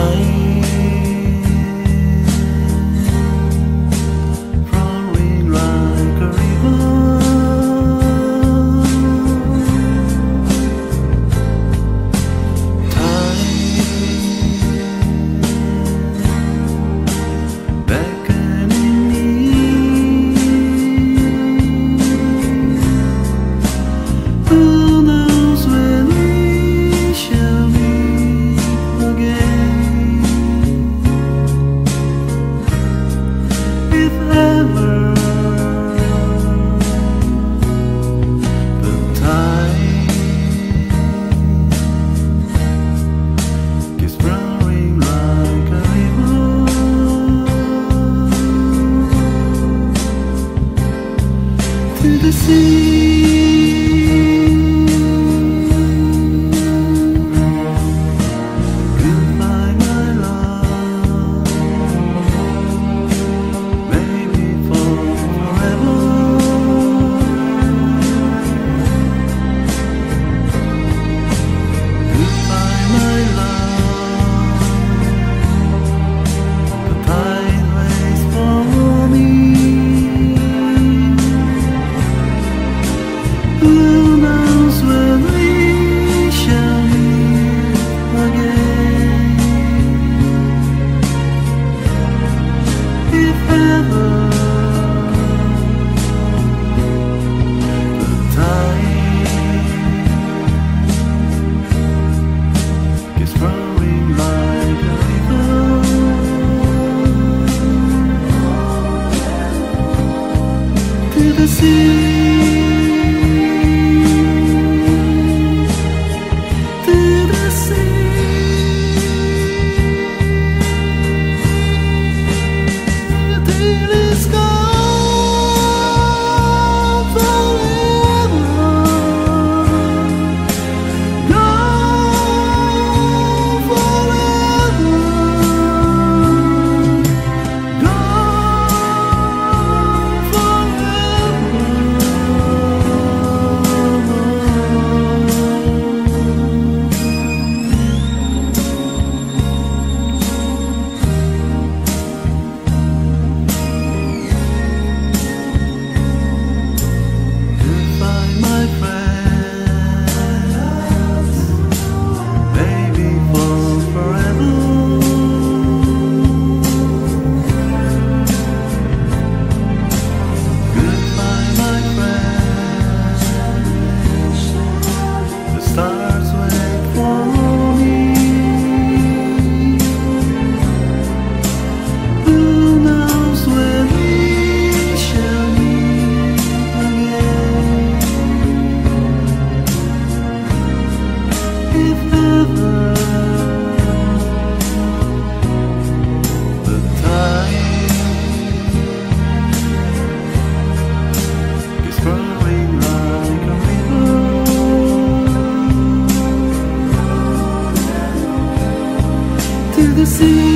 To the sea. Goodbye, my love, maybe for forever. Goodbye, my love, the tide waits for me. Who knows when we shall meet again? If ever the tide gets flowing like a river, to the sea. Stars wait for me. Who knows when we shall meet again? If ever the tide is flowing like a river, to the sea.